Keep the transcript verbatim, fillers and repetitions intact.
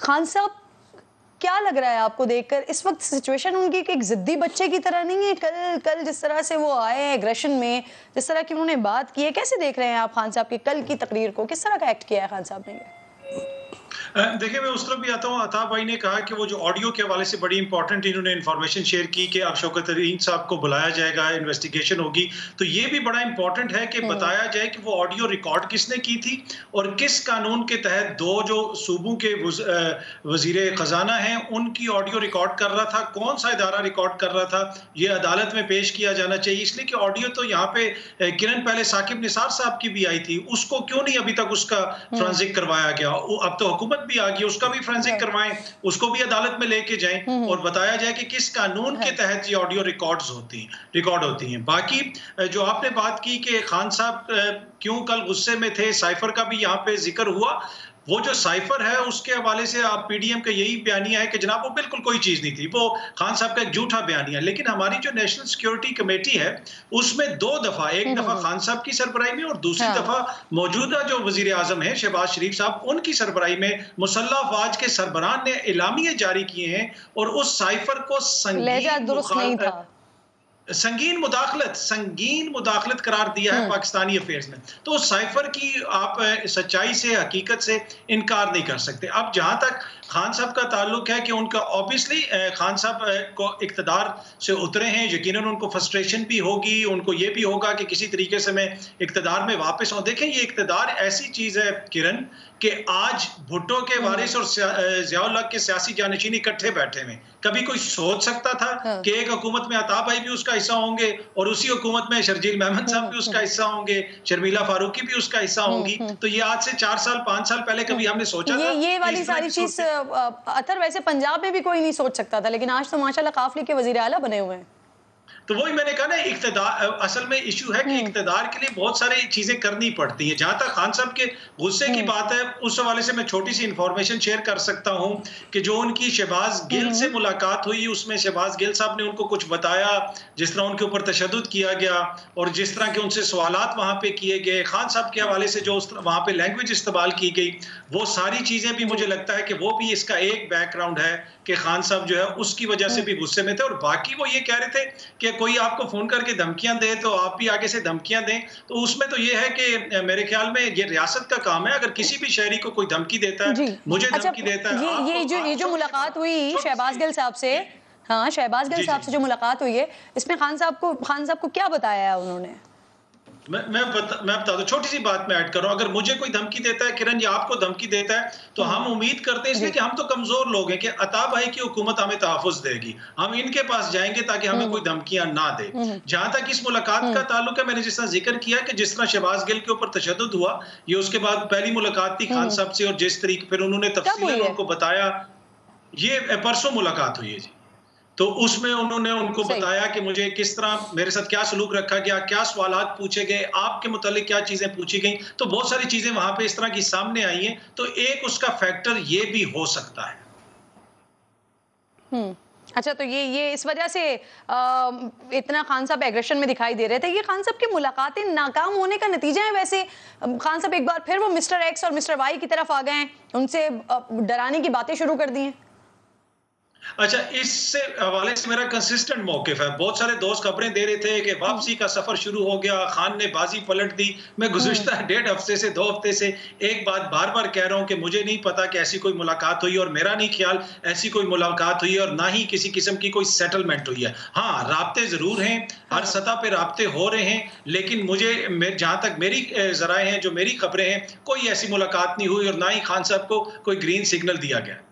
खान साहब, क्या लग रहा है आपको देखकर इस वक्त सिचुएशन उनकी एक जिद्दी बच्चे की तरह नहीं है? कल कल जिस तरह से वो आए हैं एग्रेशन में, जिस तरह की उन्होंने बात की है, कैसे देख रहे हैं आप खान साहब की कल की तकरीर को? किस तरह का एक्ट किया है खान साहब ने? देखिए, मैं उस तरफ भी आता हूँ। अता भाई ने कहा कि वो जो ऑडियो के हवाले से बड़ी इंपॉर्टेंट इन्होंने इन्फॉर्मेशन शेयर की कि अब शौकत तरीन साहब को बुलाया जाएगा, इन्वेस्टिगेशन होगी। तो ये भी बड़ा इंपॉर्टेंट है कि बताया जाए कि वो ऑडियो रिकॉर्ड किसने की थी और किस कानून के तहत दो जो सूबों के वजीर खजाना हैं उनकी ऑडियो रिकॉर्ड कर रहा था, कौन सा इदारा रिकॉर्ड कर रहा था, ये अदालत में पेश किया जाना चाहिए। इसलिए कि ऑडियो तो यहाँ पे किरण पहले साकिब निसार साहब की भी आई थी, उसको क्यों नहीं अभी तक उसका फोरेंसिक करवाया गया? अब तो हुकूमत भी आ गई, उसका भी फोरेंसिक करवाएं, उसको भी अदालत में लेके जाएं और बताया जाए कि किस कानून के तहत ये ऑडियो रिकॉर्ड्स होती हैं रिकॉर्ड होती हैं। बाकी जो आपने बात की कि खान साहब क्यों कल गुस्से में थे, साइफर का भी यहाँ पे जिक्र हुआ। वो जो साइफर है उसके हवाले से आप पीडीएम का यही बयानिया है कि जनाब वो बिल्कुल कोई चीज नहीं थी, वो खान साहब का एक झूठा बयानिया। लेकिन हमारी जो नेशनल सिक्योरिटी कमेटी है उसमें दो दफा, एक दफा खान साहब की सरबराही में और दूसरी हाँ। दफा मौजूदा जो वजीर आजम है शहबाज शरीफ साहब, उनकी सरबराही में मुसल्लह अफवाज के सरबराह ने एलामिये जारी किए हैं और उस साइफर को संगीन संगीन मुदाखलत संगीन मुदाखलत करार दिया है पाकिस्तानी अफेयर्स में। तो उस साइफर की आप सच्चाई से, हकीकत से इनकार नहीं कर सकते। अब जहां तक खान साहब का ताल्लुक है कि उनका ऑब्वियसली खान साहब को इक्तदार से उतरे हैं, यकीनन उनको फ्रस्ट्रेशन भी होगी, उनको ये भी होगा कि किसी तरीके से मैं इक्तदार में वापस आऊं। देखें, ये इक्तदार ऐसी चीज है किरण कि आज भुट्टो के वारिस और ज़ियाउल हक के सियासी जानशीन इकट्ठे बैठे हुए। कभी कोई सोच सकता था हाँ। कि एक हुकूमत में अता भाई भी उसका हिस्सा होंगे और उसी हुकूमत में शर्जील मेमन साहब भी उसका हिस्सा होंगे, शर्मिला फारूकी भी उसका हिस्सा होंगी। तो ये आज से चार साल पांच साल पहले कभी हमने सोचा ये, था? ये वाली सारी चीज अतर वैसे पंजाब में भी कोई नहीं सोच सकता था, लेकिन आज तो माशाल्लाह काफली के वजीर आला बने हुए हैं। तो वही मैंने कहा ना, इक्तदार असल में इशू है कि इक्तदार के लिए बहुत सारी चीजें करनी पड़ती हैं। जहां तक खान साहब के गुस्से की बात है, उस हवाले से मैं छोटी सी इंफॉर्मेशन शेयर कर सकता हूं कि जो उनकी शहबाज गिल से मुलाकात हुई, उसमें शहबाज गिल साहब ने उनको कुछ बताया, जिस तरह उनके ऊपर तशद्दुद किया गया और जिस तरह के उनसे सवालात वहां पे किए गए, खान साहब के हवाले से जो वहां पे लैंग्वेज इस्तेमाल की गई, वो सारी चीजें भी मुझे लगता है कि वो भी इसका एक बैकग्राउंड है कि खान साहब जो है उसकी वजह से भी गुस्से में थे। और बाकी वो ये कह रहे थे कि कोई आपको फोन करके धमकियां दे तो आप भी आगे से धमकियां दें। तो उसमें तो ये है कि मेरे ख्याल में ये रियासत का काम है, अगर किसी भी शहरी को कोई धमकी देता है, मुझे अच्छा, धमकी देता है। ये ये जो ये जो मुलाकात हुई शहबाज गिल साहब से, हाँ शहबाज गिल साहब से जो मुलाकात हुई है, इसमें खान साहब को खान साहब को क्या बताया है उन्होंने? मैं मैं बता मैं बता दूं, छोटी सी बात मैं ऐड कर रहा हूं। अगर मुझे कोई धमकी देता है किरण या आपको धमकी देता है तो हम उम्मीद करते हैं, इसलिए कि हम तो कमजोर लोग हैं, कि अता भाई की हुकूमत हमें तहफ़्फ़ुज़ देगी, हम इनके पास जाएंगे ताकि हमें कोई धमकियां ना दे। जहां तक इस मुलाकात का ताल्लुक है, मैंने जिस तरह जिक्र किया कि जिस तरह शहबाज गिल के ऊपर तशद्दुद हुआ, ये उसके बाद पहली मुलाकात थी खान साहब से और जिस तरीके फिर उन्होंने तफसीलन उनको बताया, ये परसों मुलाकात हुई है जी। तो उसमें उन्होंने उनको बताया कि मुझे किस तरह मेरे साथ क्या सलूक रखा गया, क्या सवालात पूछे गए, आपके मुतालिक क्या चीजें पूछी गई। तो बहुत सारी चीजें वहां पे इस तरह की सामने आई हैं। तो एक उसका फैक्टर ये भी हो सकता है। हम्म अच्छा, तो ये ये इस वजह से आ, इतना खान साहब एग्रेशन में दिखाई दे रहे थे। ये खान साहब की मुलाकातें नाकाम होने का नतीजा है? वैसे खान साहब एक बार फिर वो मिस्टर एक्स और मिस्टर वाई की तरफ आ गए हैं, उनसे डराने की बातें शुरू कर दी हैं। अच्छा, इससे हवाले से मेरा कंसिस्टेंट मौकिफ है। बहुत सारे दोस्त खबरें दे रहे थे कि वापसी का सफर शुरू हो गया, खान ने बाजी पलट दी। मैं गुज़िश्ता डेढ़ हफ्ते से दो हफ्ते से एक बात बार बार कह रहा हूं कि मुझे नहीं पता कि ऐसी कोई मुलाकात हुई और मेरा नहीं ख्याल ऐसी कोई मुलाकात हुई और ना ही किसी किस्म की कोई सेटलमेंट हुई है। हाँ, राब्ते जरूर हैं, हर सतह पे राब्ते हो रहे हैं, लेकिन मुझे जहां तक मेरी जराए हैं, जो मेरी खबरें हैं, कोई ऐसी मुलाकात नहीं हुई और ना ही खान साहब को कोई ग्रीन सिग्नल दिया गया।